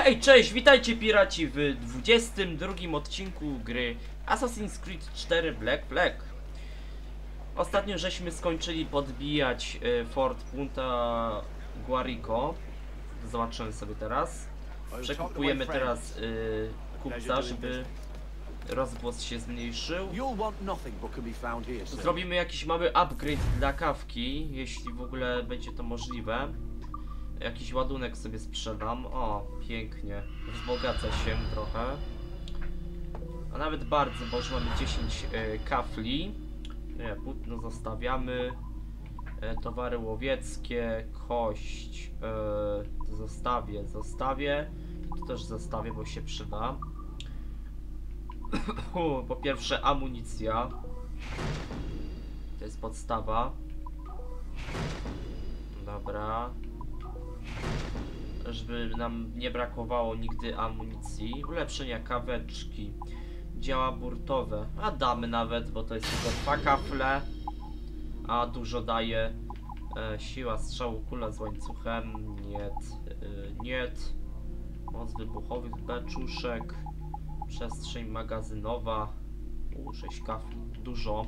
Hej, cześć, witajcie piraci w 22 odcinku gry Assassin's Creed 4 Black Flag. Ostatnio żeśmy skończyli podbijać Fort Punta Guarico. Zobaczymy sobie teraz. Przekupujemy teraz kupca, żeby rozgłos się zmniejszył. Zrobimy jakiś mały upgrade dla kawki, jeśli w ogóle będzie to możliwe. Jakiś ładunek sobie sprzedam. O, pięknie. Wzbogaca się trochę. A nawet bardzo, bo już mamy 10 kafli. Nie, płótno zostawiamy. Towary łowieckie, kość. To zostawię. To też zostawię, bo się przyda. Po pierwsze amunicja. To jest podstawa. Dobra. Żeby nam nie brakowało nigdy amunicji. Ulepszenia kaweczki. Działa burtowe. A damy nawet, bo to jest tylko 2 kafle. A dużo daje. Siła strzału, kula z łańcuchem. Nie. Moc wybuchowych beczuszek. Przestrzeń magazynowa. 6 kafli. Dużo.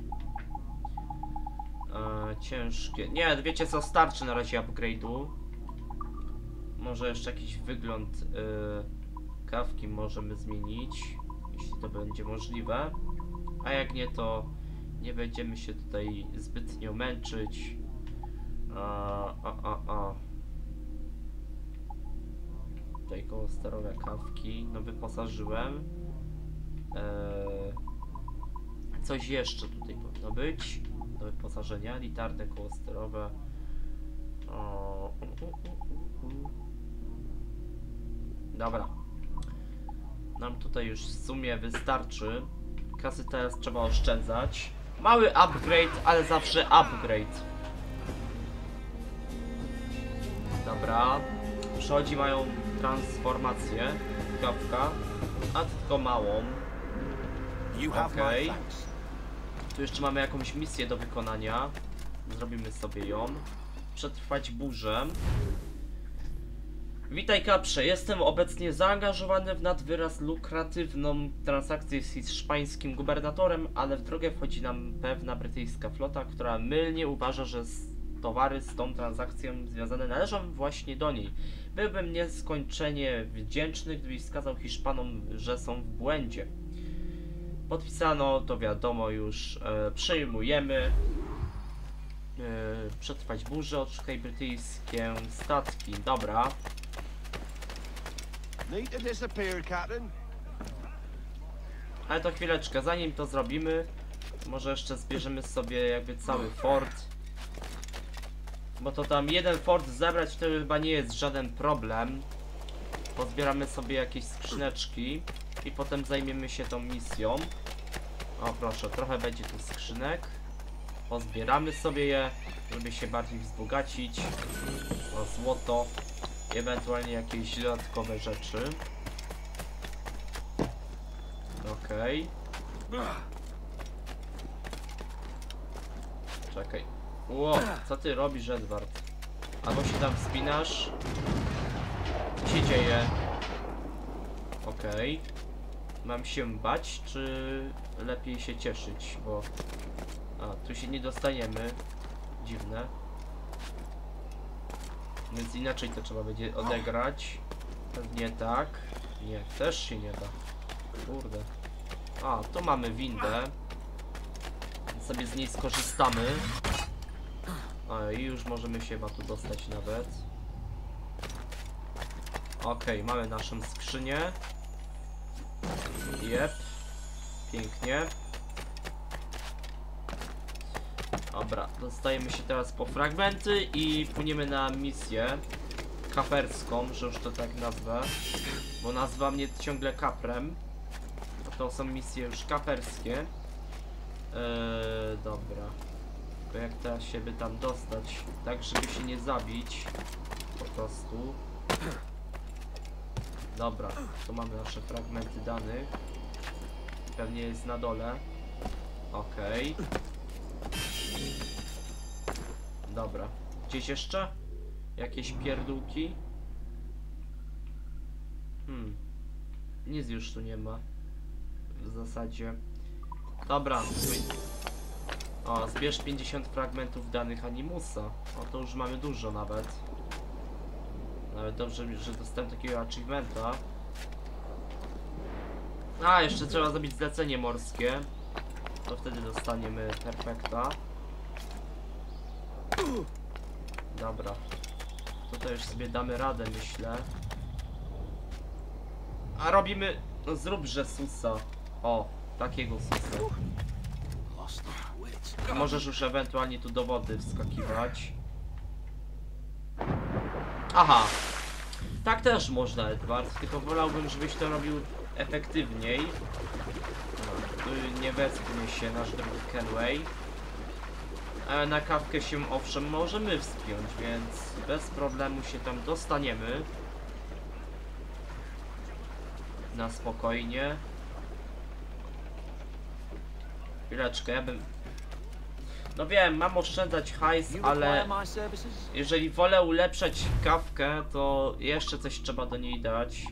Ciężkie. Nie, wiecie co, starczy na razie upgrade'u. Może jeszcze jakiś wygląd kawki możemy zmienić, jeśli to będzie możliwe. A jak nie, to nie będziemy się tutaj zbytnio męczyć. Tutaj koło sterowe kawki. No wyposażyłem. Coś jeszcze tutaj powinno być do wyposażenia. Litarne koło sterowe. Dobra. Nam tutaj już w sumie wystarczy. Kasy teraz trzeba oszczędzać. Mały upgrade, ale zawsze upgrade. Dobra. Przechodzi mają transformację. Kawka. A tylko małą. Okej. Tu jeszcze mamy jakąś misję do wykonania. Zrobimy sobie ją. Przetrwać burzę. Witaj Kaprze, jestem obecnie zaangażowany w nad wyraz lukratywną transakcję z hiszpańskim gubernatorem, ale w drogę wchodzi nam pewna brytyjska flota, która mylnie uważa, że towary z tą transakcją związane należą właśnie do niej. Byłbym nieskończenie wdzięczny, gdybyś wskazał Hiszpanom, że są w błędzie. Podpisano, to wiadomo już, przejmujemy. Przetrwać burzę, odszukaj brytyjskie statki, dobra. Ale to chwileczkę, zanim to zrobimy, może jeszcze zbierzemy sobie jakby cały fort. Bo to tam jeden fort zebrać to chyba nie jest żaden problem. Pozbieramy sobie jakieś skrzyneczki i potem zajmiemy się tą misją. O proszę, trochę będzie tu skrzynek. Pozbieramy sobie je, żeby się bardziej wzbogacić o złoto i ewentualnie jakieś dodatkowe rzeczy. Okej. Czekaj. Ło, co ty robisz, Edward? Albo się tam wspinasz. Co się dzieje? Okej. Mam się bać, czy lepiej się cieszyć, bo... A, tu się nie dostaniemy. Dziwne. Więc inaczej to trzeba będzie odegrać. Pewnie tak. Nie, też się nie da. Kurde. A, tu mamy windę. Więc sobie z niej skorzystamy. A, i już możemy się chyba tu dostać nawet. Okej, mamy naszą skrzynię. Jep. Pięknie. Dobra, dostajemy się teraz po fragmenty i płyniemy na misję kaperską, że już to tak nazwę, bo nazwa mnie ciągle kaprem. To są misje już kaperskie. Dobra. Tylko jak teraz się by tam dostać, tak żeby się nie zabić, po prostu. Dobra, tu mamy nasze fragmenty danych. Pewnie jest na dole. Okej. Dobra. Gdzieś jeszcze? Jakieś pierdółki? Nic już tu nie ma. W zasadzie. Dobra. O, zbierz 50 fragmentów danych Animusa. O, to już mamy dużo nawet. Nawet dobrze, że dostałem takiego achievementa. A, jeszcze trzeba zrobić zlecenie morskie. To wtedy dostaniemy perfekta. Dobra. Tutaj już sobie damy radę, myślę. A robimy... No zróbże susa. O, takiego susa. Możesz już ewentualnie tu do wody wskakiwać. Aha. Tak też można, Edward. Tylko wolałbym, żebyś to robił efektywniej. No, tu nie wespnie się nasz drogi Kenway. Ale na kawkę się owszem możemy wspiąć, więc bez problemu się tam dostaniemy. Na spokojnie. Chwileczkę, ja bym... No wiem, mam oszczędzać hajs, ale jeżeli wolę ulepszać kawkę, to jeszcze coś trzeba do niej dać.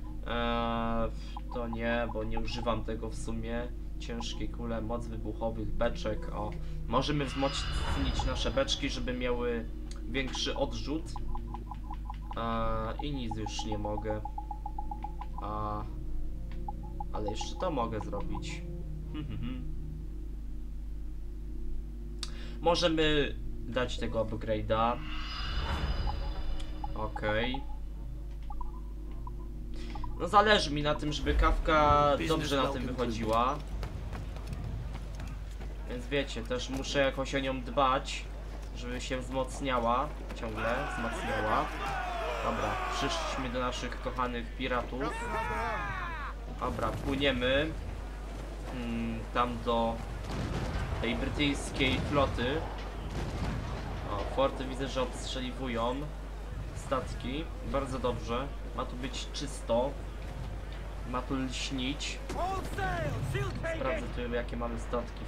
To nie, bo nie używam tego w sumie. Ciężkie kule, moc wybuchowych, beczek. O, możemy wzmocnić nasze beczki, żeby miały większy odrzut. I nic już nie mogę. Ale jeszcze to mogę zrobić. Możemy dać tego upgrade'a. Okej. No zależy mi na tym, żeby kawka dobrze na tym wychodziła. Więc wiecie, też muszę jakoś o nią dbać, żeby się wzmocniała. Ciągle wzmacniała. Dobra, przyszliśmy do naszych kochanych piratów. Dobra, płyniemy tam do tej brytyjskiej floty. O, forty widzę, że obstrzeliwują statki. Bardzo dobrze. Ma tu być czysto. Ma tu lśnić. Sprawdzę tu, jakie mamy statki.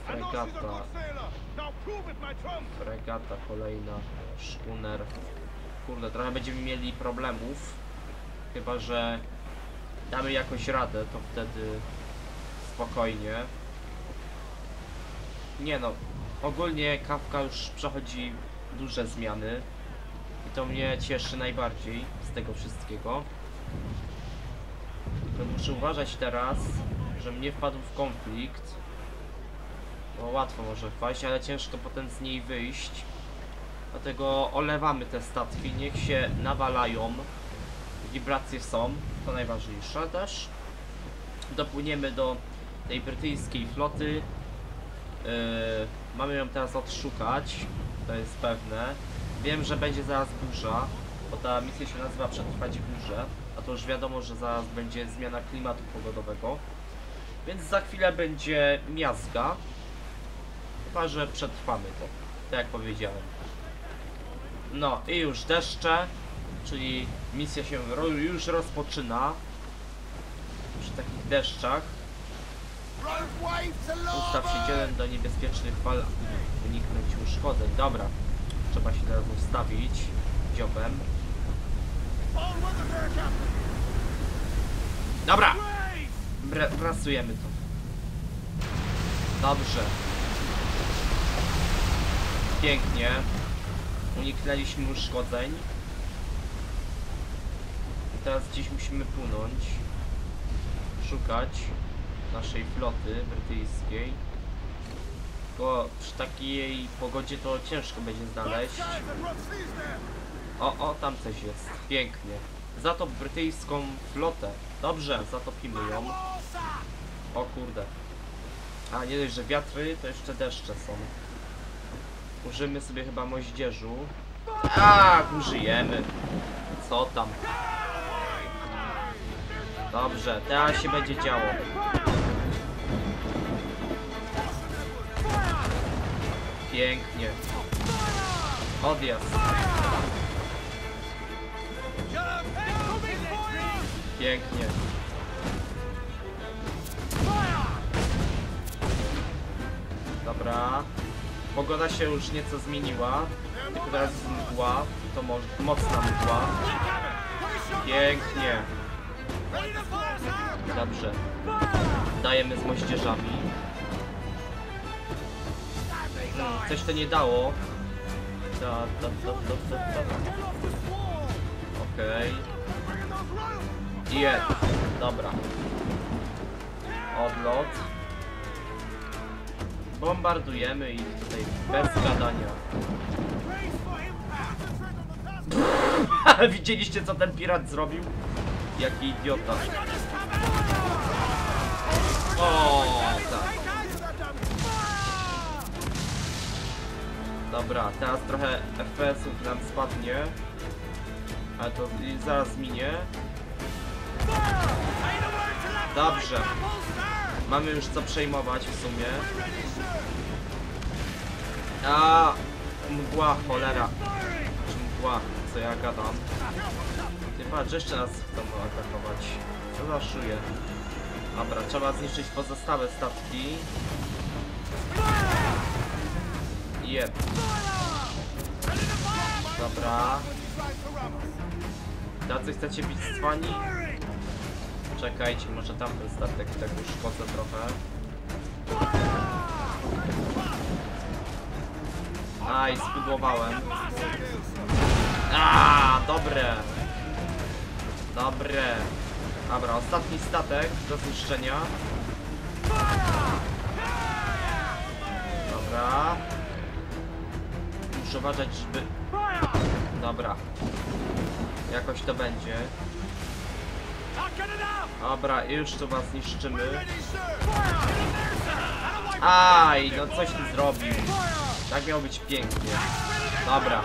Fregata kolejna. Szkuner. Kurde, trochę będziemy mieli problemów. Chyba że damy jakoś radę, to wtedy spokojnie. Nie no, ogólnie kawka już przechodzi duże zmiany. I to mnie cieszy najbardziej z tego wszystkiego. Tylko muszę uważać teraz, żebym nie wpadł w konflikt. Bo łatwo może wpaść, ale ciężko potem z niej wyjść. Dlatego olewamy te statki, niech się nawalają. Wibracje są, to najważniejsze też. Dopłyniemy do tej brytyjskiej floty. Mamy ją teraz odszukać, to jest pewne. Wiem, że będzie zaraz burza, bo ta misja się nazywa Przetrwać burzę. A to już wiadomo, że zaraz będzie zmiana klimatu pogodowego. Więc za chwilę będzie miazga. Chyba że przetrwamy to, tak jak powiedziałem. No i już deszcze, czyli misja się już rozpoczyna. Przy takich deszczach. Ustaw się dzielem do niebezpiecznych fal, uniknąć uszkodzeń. Dobra, trzeba się teraz ustawić dziobem. Dobra, prasujemy to. Dobrze. Pięknie. Uniknęliśmy uszkodzeń. I teraz gdzieś musimy płynąć. Szukać naszej floty brytyjskiej. Tylko przy takiej pogodzie to ciężko będzie znaleźć. O, tam coś jest. Pięknie. Zatop brytyjską flotę. Dobrze, zatopimy ją. O kurde. A nie dość, że wiatry, to jeszcze deszcze są. Użyjmy sobie chyba moździerzu. Tak, użyjemy. Co tam? Dobrze, teraz się będzie działo. Pięknie. Odjazd. Pięknie. Dobra. Pogoda się już nieco zmieniła. Tylko teraz jest mgła. To mocna mgła. Pięknie. Dobrze. Dajemy z moździerzami. Coś to nie dało. Okej. Jest. Dobra. Odlot. Bombardujemy ich tutaj bez gadania. Widzieliście, co ten pirat zrobił? Jaki idiota. O, tak. Dobra, teraz trochę FPS-ów nam spadnie. Ale to zaraz minie. Dobrze. Mamy już co przejmować w sumie. A mgła, cholera. Mgła, co ja gadam. Ty patrz, jeszcze nas chcą atakować. Co za szuje. Dobra, trzeba zniszczyć pozostałe statki. Jeb. Dobra. Tacy chcecie bić z fani? Czekajcie, może tamten statek tak uszkodzę trochę. Aj, spudłowałem. Dobre. Dobre. Dobra, ostatni statek do zniszczenia. Dobra. Muszę uważać, żeby... Dobra. Jakoś to będzie. Dobra, już tu was niszczymy. Aj, no coś ty zrobił. Tak miało być pięknie. Dobra.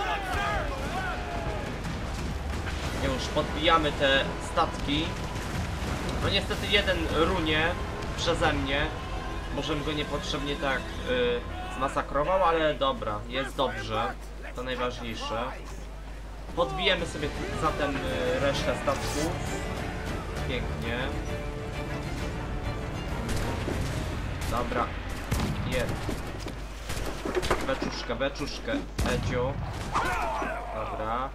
Już podbijamy te statki. No niestety jeden runie przeze mnie. Możem go niepotrzebnie tak zmasakrował, ale dobra, jest dobrze. To najważniejsze. Podbijemy sobie zatem resztę statków. Pięknie. Dobra. Jest. Beczuszkę, Edzio. Dobra.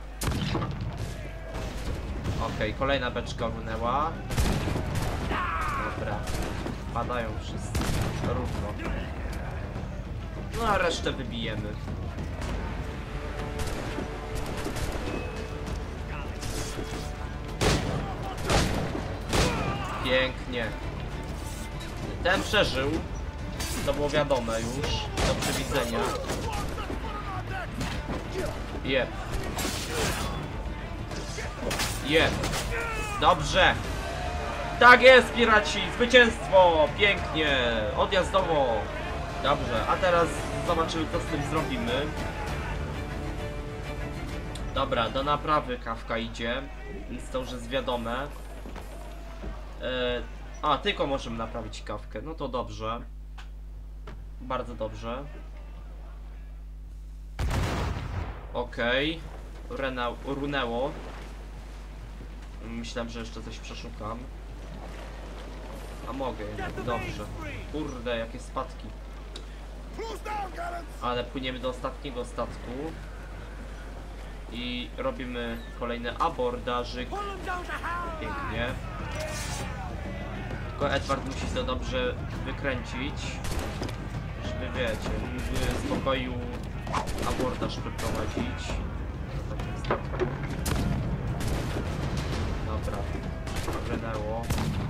Okej, kolejna beczka runęła. Dobra. Padają wszyscy. Równo. No a resztę wybijemy. Pięknie. Ten przeżył. To było wiadome już. Do przewidzenia. Jeb. Jeb. Dobrze. Tak jest, piraci. Zwycięstwo. Pięknie. Odjazdowo. Dobrze. A teraz zobaczymy, co z tym zrobimy. Dobra, do naprawy kawka idzie. Więc to już jest wiadome. A, tylko możemy naprawić kawkę. No to dobrze. Bardzo dobrze. Okej. Runęło. Myślałem, że jeszcze coś przeszukam. A mogę, dobrze. Kurde, jakie spadki. Ale płyniemy do ostatniego statku. I robimy kolejny abordażyk. Pięknie. Tylko Edward musi to dobrze wykręcić, żeby wiecie, mógł w spokoju abordaż przeprowadzić. Dobra, wrynęło.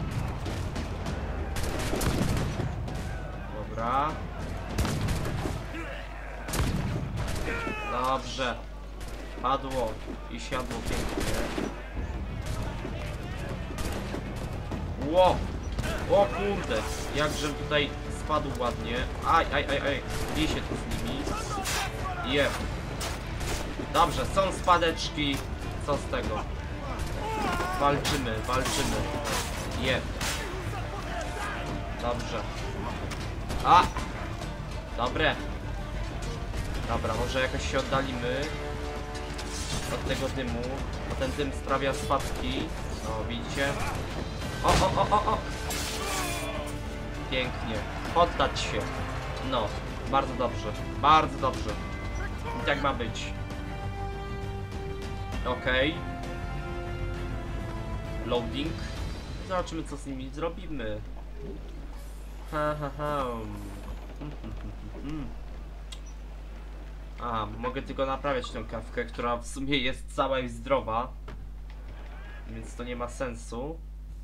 Dobra. Dobrze. Padło i siadło pięknie. Ło! O kurde! Jakże tutaj spadł ładnie. Aj. Bije się tu z nimi. Jeb. Dobrze, są spadeczki. Co z tego? Walczymy. Jeb. Dobrze. A! Dobre. Dobra, może jakoś się oddalimy od tego dymu, bo ten dym sprawia spadki. No, widzicie? O! Pięknie. Poddać się. No, bardzo dobrze. Bardzo dobrze. I tak ma być. Okej. Loading. zobaczymy co z nimi zrobimy. Ha ha ha. A, mogę tylko naprawiać tę kawkę, która w sumie jest cała i zdrowa. Więc to nie ma sensu.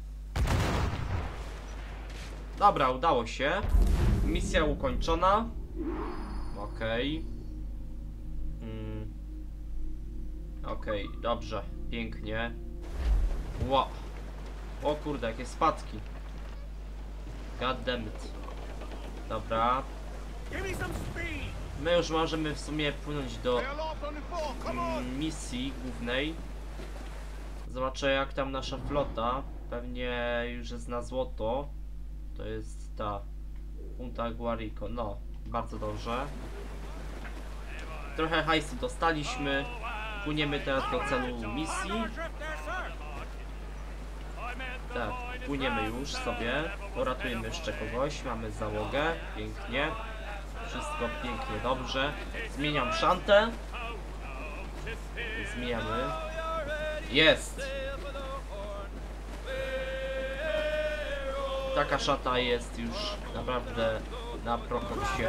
Dobra, udało się. Misja ukończona. Okej. Okej, dobrze. Pięknie. Wow. O kurde, jakie spadki. God damn it. Dobra. My już możemy w sumie płynąć do misji głównej. Zobaczę jak tam nasza flota. Pewnie już jest na złoto. To jest ta Punta Guarico. No, bardzo dobrze. Trochę hajsu dostaliśmy. Płyniemy teraz do celu misji. Tak, płyniemy już sobie. Poratujemy jeszcze kogoś. Mamy załogę. Pięknie. Wszystko pięknie, dobrze. Zmieniam szantę. Zmieniamy. Jest! Taka szata jest już naprawdę na prokoksie.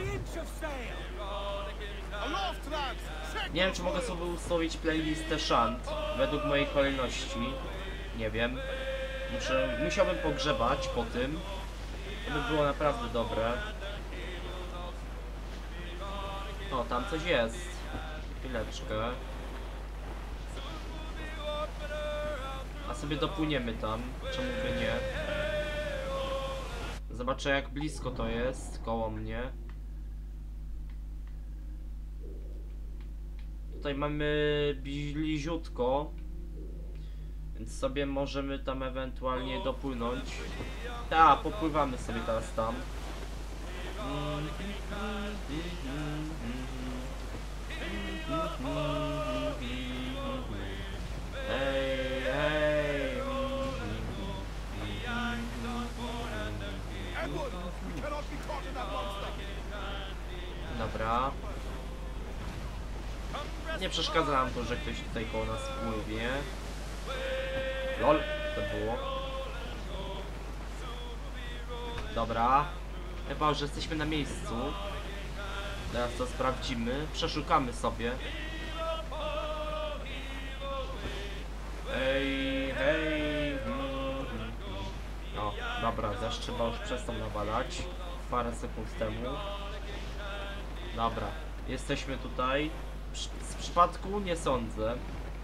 Nie wiem czy mogę sobie ustawić playlistę szant według mojej kolejności. Nie wiem. Musiałbym pogrzebać po tym. To by było naprawdę dobre. O, tam coś jest. Chwileczkę. A sobie dopłyniemy tam. Czemu by nie? Zobaczę jak blisko to jest koło mnie. Tutaj mamy bliziutko. Więc sobie możemy tam ewentualnie dopłynąć. Tak, popływamy sobie teraz tam. Hej, hej. Dobra. Nie przeszkadza nam to, że ktoś tutaj koło nas pływie. LOL, to było. Dobra. Chyba już jesteśmy na miejscu. Teraz to sprawdzimy. Przeszukamy sobie. Hej, hej. O, dobra, deszcz chyba już przestał nawalać. Parę sekund temu. Dobra, jesteśmy tutaj. Z przypadku nie sądzę.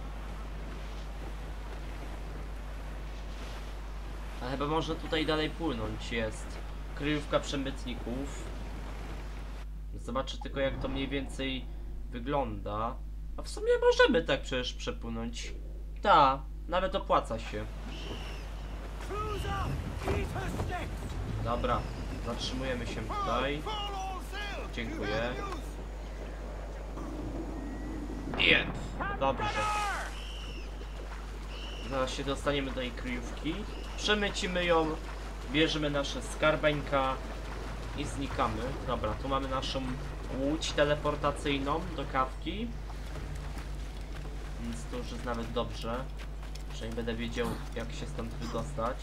A chyba można tutaj dalej płynąć. Jest kryjówka przemytników. Zobaczę tylko jak to mniej więcej wygląda. A w sumie możemy tak przecież przepłynąć. Ta, nawet opłaca się. Dobra, zatrzymujemy się tutaj. Dziękuję. Jep, dobrze. Zaraz się dostaniemy do tej kryjówki. Przemycimy ją, bierzemy nasze skarbeńka i znikamy. Dobra, tu mamy naszą łódź teleportacyjną do kawki. Więc to już jest nawet dobrze. Przynajmniej będę wiedział jak się stąd wydostać.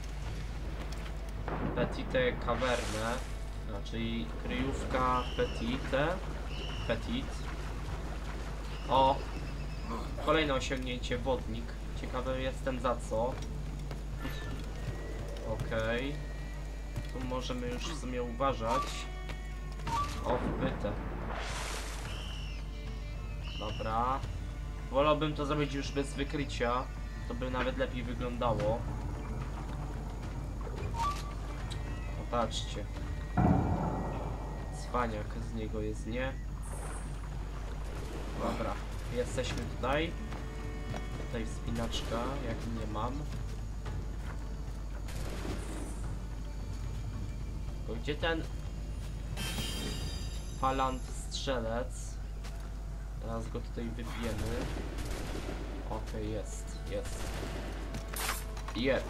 Petite Caverne, czyli kryjówka Petit. O! Kolejne osiągnięcie, wodnik. Ciekawy jestem za co. Okej. Tu możemy już w sumie uważać. O, wbyte. Dobra. Wolałbym to zrobić już bez wykrycia. To by nawet lepiej wyglądało. Popatrzcie. Cwaniak z niego jest, nie? Dobra. Jesteśmy tutaj. Tutaj wspinaczka, jak nie mam. Tylko gdzie ten falant strzelec? Teraz go tutaj wybijemy. Okej, jest. Jep.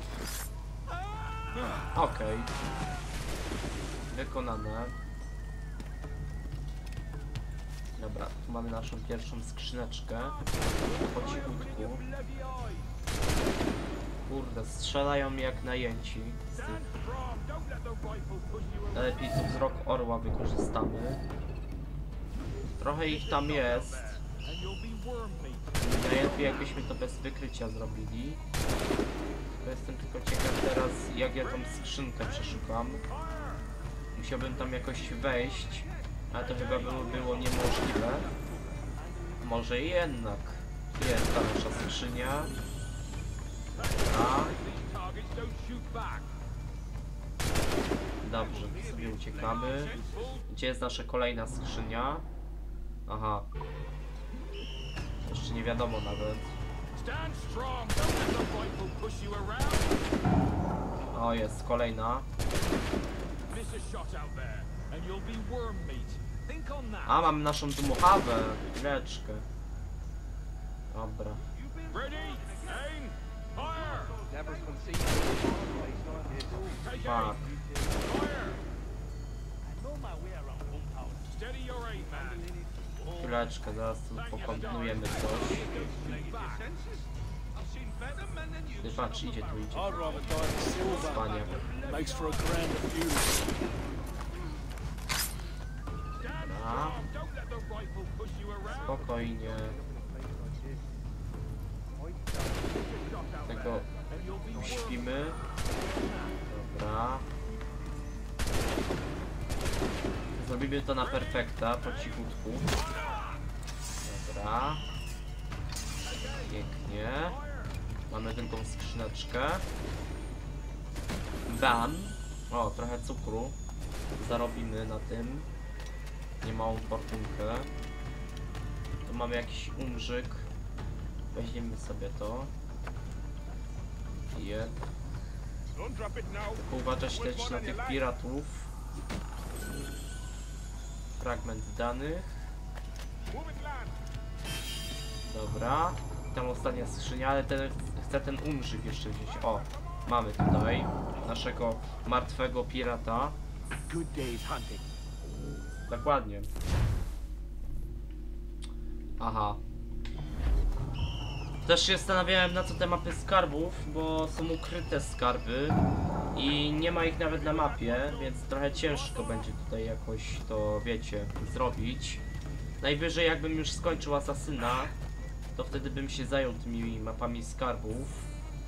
Okej. Wykonane. Dobra, tu mamy naszą pierwszą skrzyneczkę. Po cichutku. Kurde, strzelają mi jak najęci. Lepiej tu wzrok orła wykorzystamy. Trochę ich tam jest. Najlepiej jakbyśmy to bez wykrycia zrobili. To jestem tylko ciekaw teraz, jak ja tą skrzynkę przeszukam. Musiałbym tam jakoś wejść, ale to chyba było niemożliwe. Może jednak. Tu jest ta nasza skrzynia. A. Dobrze, sobie uciekamy. Gdzie jest nasza kolejna skrzynia? Aha. Jeszcze nie wiadomo nawet. O, jest kolejna. A, mam naszą dmuchawę. Chwileczkę. Dobra. Fuck. Chwileczkę, zaraz tu pokombinujemy coś. Ty patrz, idzie tu, idzie. Spania. Dobra. Spokojnie. Tego uśpimy. Dobra. Zrobimy to na perfekta, po cichutku. Dobra. Pięknie. Mamy drugą skrzyneczkę. Bam. O, trochę cukru. Zarobimy na tym. Niemałą fortunkę. Tu mamy jakiś umrzyk. Weźmiemy sobie to. Tylko uważać też na tych piratów. Fragment danych. Dobra. Tam ostatnia skrzynia, ale chcę ten umrzyk jeszcze wziąć. O, mamy tutaj naszego martwego pirata. Dokładnie. Aha. Też się zastanawiałem, na co te mapy skarbów, bo są ukryte skarby i nie ma ich nawet na mapie, więc trochę ciężko będzie tutaj jakoś to, wiecie, zrobić. Najwyżej jakbym już skończył Asasyna, to wtedy bym się zajął tymi mapami skarbów.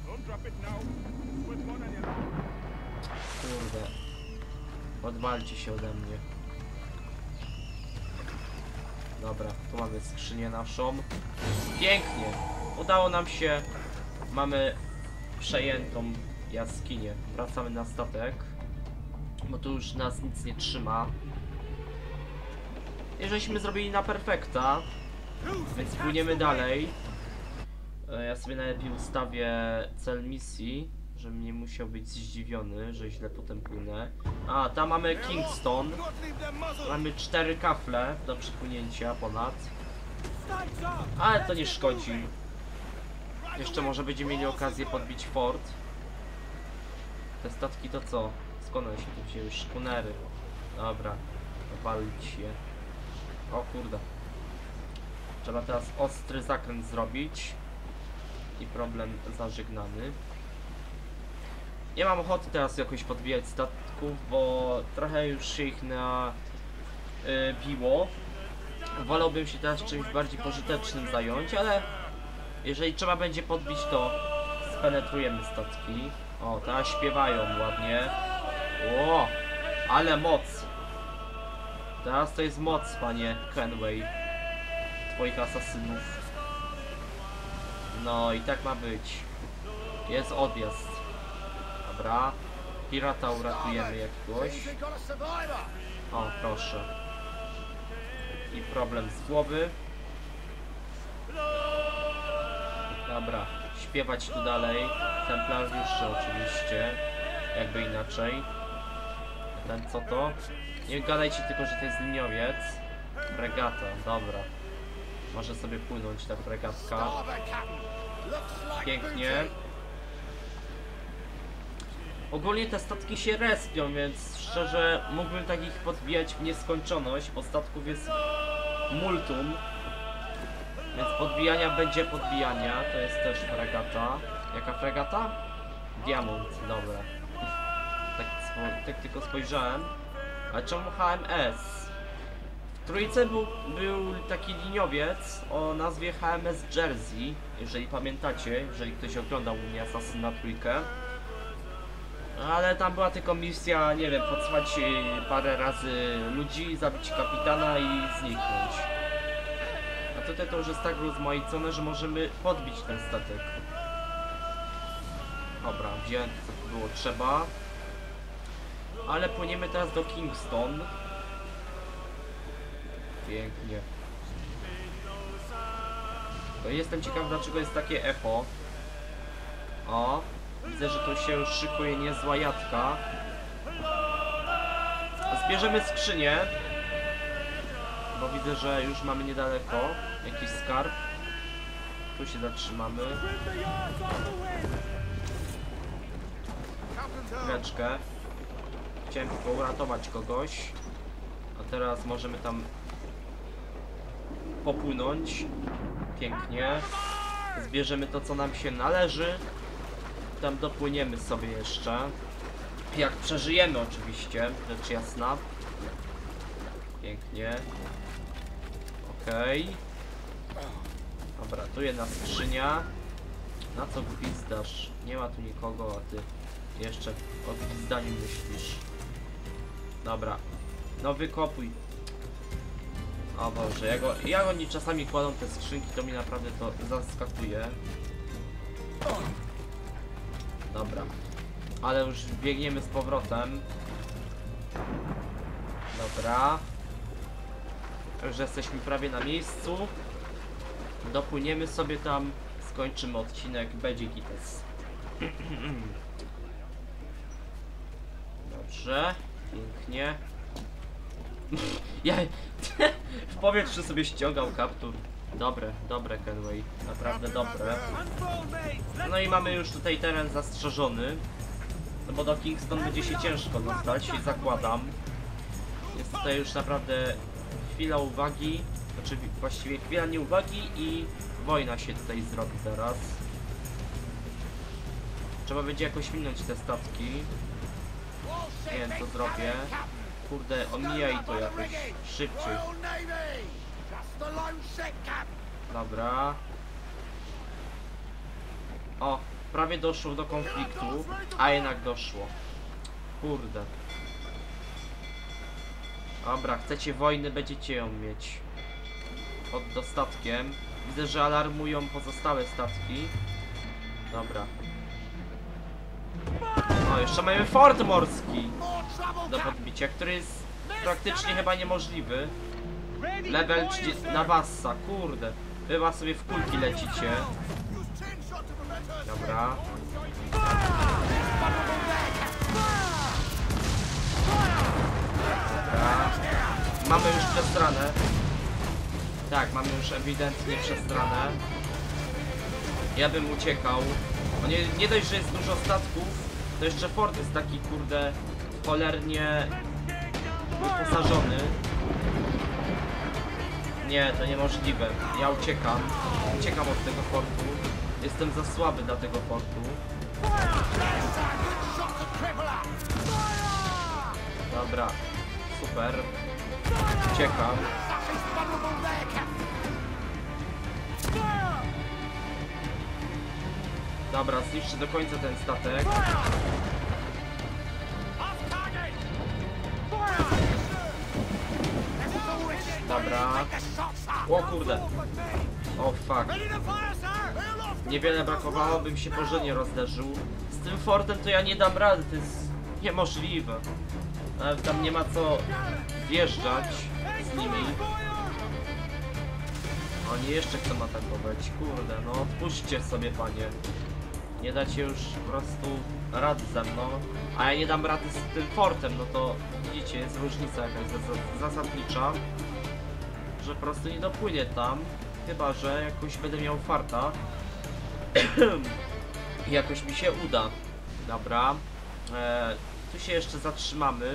Kurde. Odwalcie się ode mnie. Dobra, tu mamy skrzynię naszą. Pięknie! Udało nam się. Mamy przejętą jaskinię. Wracamy na statek, bo tu już nas nic nie trzyma. I żeśmy zrobili na perfekta, więc płyniemy dalej. Ja sobie najlepiej ustawię cel misji, żebym nie musiał być zdziwiony, że źle potem płynę. A, tam mamy Kingston. Mamy 4 kafle do przypłynięcia ponad. Ale to nie szkodzi. Jeszcze może będziemy mieli okazję podbić fort. Te statki to co? Skąd one się tu wzięły? Szkunery. Dobra, opalić je. O kurde. Trzeba teraz ostry zakręt zrobić. I problem zażegnany. Nie mam ochoty teraz jakoś podbijać statków, bo trochę już się ich biło. Wolałbym się teraz czymś bardziej pożytecznym zająć, ale jeżeli trzeba będzie podbić, to spenetrujemy statki. O, teraz śpiewają ładnie. O, ale moc. Teraz to jest moc, panie Kenway. Twoich asasynów. No i tak ma być. Jest odjazd. Dobra. Pirata uratujemy jakiegoś. O, proszę. I problem z głowy. Dobra. Śpiewać tu dalej. Templariusze oczywiście. Jakby inaczej. Ten co to? Nie gadajcie tylko, że to jest liniowiec. Fregata, dobra. Może sobie płynąć ta fregatka. Pięknie. Ogólnie te statki się respią, więc szczerze mógłbym takich podbijać w nieskończoność, bo statków jest multum. Więc podbijania będzie podbijania. To jest też fregata. Jaka fregata? Diamont, dobra. Tak tylko spojrzałem. A czemu HMS? W trójce był taki liniowiec o nazwie HMS Jersey, jeżeli pamiętacie, jeżeli ktoś oglądał u mnie Assassina trójkę. Ale tam była tylko misja, nie wiem, podsłać parę razy ludzi, zabić kapitana i zniknąć. A tutaj to już jest tak rozmaicone, że możemy podbić ten statek. Dobra, wziąłem to, co było trzeba. Ale płyniemy teraz do Kingston. Pięknie. No jestem ciekaw, dlaczego jest takie echo. O, widzę, że tu się już szykuje niezła jadka. Zbierzemy skrzynię. Bo widzę, że już mamy niedaleko jakiś skarb. Tu się zatrzymamy. Chwileczkę. Chciałem tylko uratować kogoś. A teraz możemy tam popłynąć. Pięknie. Zbierzemy to, co nam się należy. Tam dopłyniemy sobie jeszcze. Jak przeżyjemy oczywiście, rzecz jasna. Pięknie. Okej. Dobra, tu jedna skrzynia. Na co gwizdasz? Nie ma tu nikogo, a ty jeszcze o gwizdaniu myślisz. Dobra. No wykopuj. O Boże, jak oni czasami kładą te skrzynki, to mi naprawdę to zaskakuje. Dobra. Ale już biegniemy z powrotem. Dobra. Już jesteśmy prawie na miejscu. Dopłyniemy sobie tam. Skończymy odcinek. Będzie gites. Dobrze. Pięknie. Ja w powietrzu sobie ściągał kaptur. Dobre Kenway. Naprawdę dobre. No i mamy już tutaj teren zastrzeżony. No bo do Kingston będzie się ciężko dostać, zakładam. Jest tutaj już naprawdę chwila uwagi. Znaczy właściwie chwila nieuwagi i wojna się tutaj zrobi zaraz. Trzeba będzie jakoś minąć te statki. Nie wiem, co zrobię. Kurde, omijaj to jakoś szybciej. Dobra. O, prawie doszło do konfliktu, a jednak doszło. Kurde. Dobra, chcecie wojny, będziecie ją mieć. Pod dostatkiem. Widzę, że alarmują pozostałe statki. Dobra. O, jeszcze mamy fort morski do podbicia, który jest praktycznie chyba niemożliwy. Level 30 na Wassa, kurde. Wy was sobie w kulki lecicie. Dobra. Dobra. Mamy już przestranę. Tak, mamy już ewidentnie przestranę. Ja bym uciekał. No nie dość, że jest dużo statków, to jeszcze fort jest taki, kurde, cholernie wyposażony. Nie, to niemożliwe. Ja uciekam. Uciekam od tego fortu. Jestem za słaby dla tego fortu. Dobra. Super. Uciekam. Dobra, zniszczę do końca ten statek. Dobra. O kurde. O fuck. Niewiele brakowało, bym się porządnie rozderzył. Z tym fortem to ja nie dam rady, to jest niemożliwe. Nawet tam nie ma co wjeżdżać z nimi. Oni jeszcze chcą atakować, kurde, no odpuśćcie sobie, panie. Nie dacie już po prostu rady ze mną, a ja nie dam rady z tym fortem, no to widzicie, jest różnica jakaś zasadnicza, że po prostu nie dopłynie tam, chyba że jakoś będę miał farta i jakoś mi się uda. Dobra, tu się jeszcze zatrzymamy.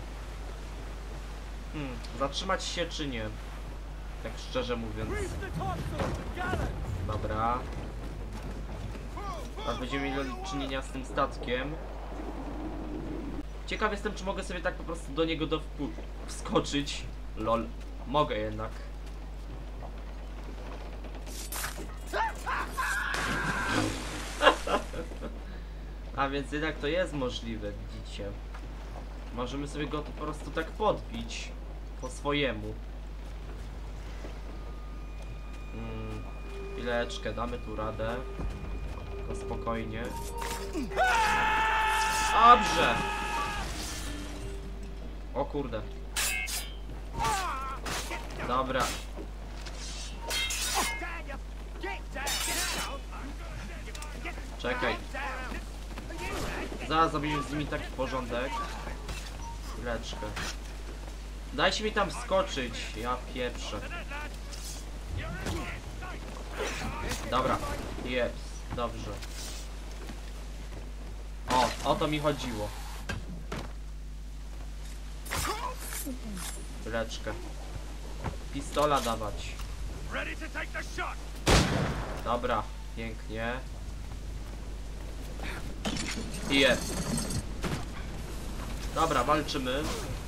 Zatrzymać się czy nie? Tak szczerze mówiąc. Dobra. A będziemy mieli do czynienia z tym statkiem. Ciekaw jestem, czy mogę sobie tak po prostu do niego wskoczyć. Lol. Mogę jednak. A więc jednak to jest możliwe, widzicie. Możemy sobie go tu po prostu tak podbić. Po swojemu. Chwileczkę, damy tu radę. Tylko spokojnie. Dobrze! O kurde. Dobra. Czekaj. Zaraz zrobimy z nimi taki porządek. Chwileczkę. Dajcie mi tam skoczyć. Ja pieprzę. Dobra. Jest. Dobrze. O to mi chodziło. Chwileczkę. Pistola dawać. Dobra. Pięknie. I jest. Dobra, walczymy.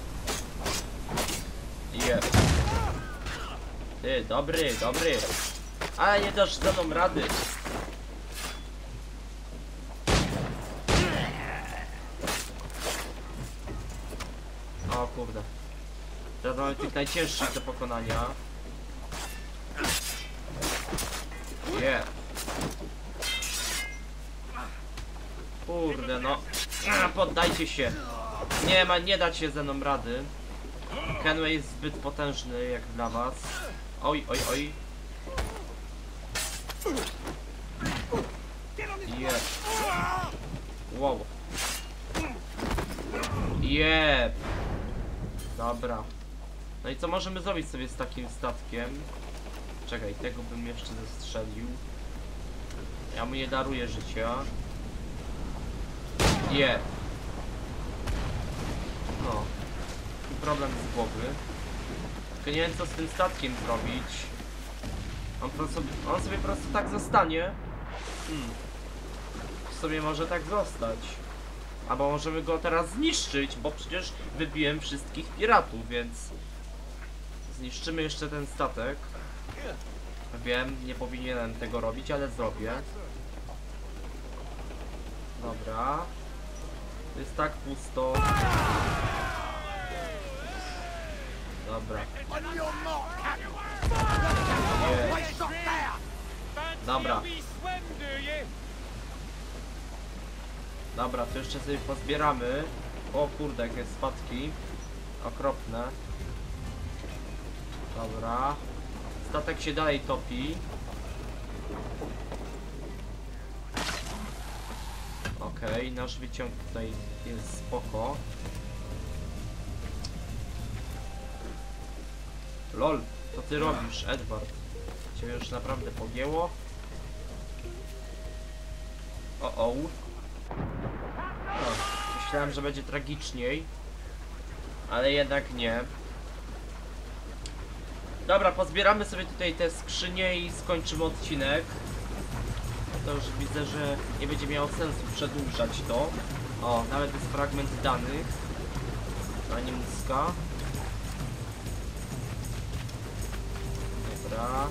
I jest. Ty, dobry, dobry. Ale nie dasz ze mną rady. O kurde. Teraz mamy tych najcięższych do pokonania. Yeah. Kurde no. Poddajcie się. Nie dać się ze mną rady. Kenway jest zbyt potężny jak dla was. Oj, oj, oj. Jeb. Wow. Jeb. Dobra. No i co możemy zrobić sobie z takim statkiem? Czekaj, tego bym jeszcze zestrzelił. Ja mu nie daruję życia. Jeb. No. I problem z głowy. Tylko nie wiem co z tym statkiem zrobić. On sobie po prostu tak zostanie. W sumie może tak zostać. Albo możemy go teraz zniszczyć, bo przecież wybiłem wszystkich piratów, więc zniszczymy jeszcze ten statek. Wiem, nie powinienem tego robić, ale zrobię. Dobra. Jest tak pusto. Dobra. Jest. Dobra. Dobra, to jeszcze sobie pozbieramy. O kurde, jakie spadki. Okropne. Dobra. Statek się dalej topi. Okej, nasz wyciąg tutaj jest spoko. Lol, co ty robisz, Edward? Cię już naprawdę pogięło? O. Myślałem, że będzie tragiczniej. Ale jednak nie. Dobra, pozbieramy sobie tutaj te skrzynie i skończymy odcinek. To już widzę, że nie będzie miało sensu przedłużać to. O, nawet jest fragment danych. Animuska. Dobra.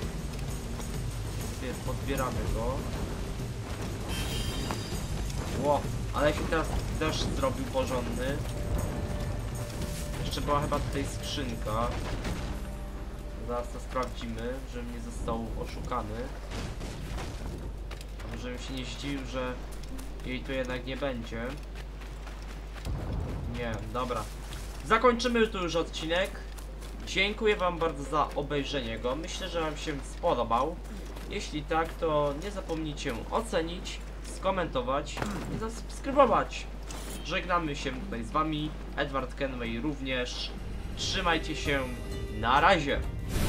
Jest, pozbieramy go. Ło, ale się teraz deszcz zrobił porządny. Jeszcze była chyba tutaj skrzynka. Zaraz to sprawdzimy, żebym nie został oszukany. Żebym się nie zdziwił, że jej tu jednak nie będzie. Nie, dobra. Zakończymy tu już odcinek. Dziękuję wam bardzo za obejrzenie go. Myślę, że wam się spodobał. Jeśli tak, to nie zapomnijcie ocenić, skomentować i zasubskrybować. Żegnamy się tutaj z wami. Edward Kenway również. Trzymajcie się. Na razie.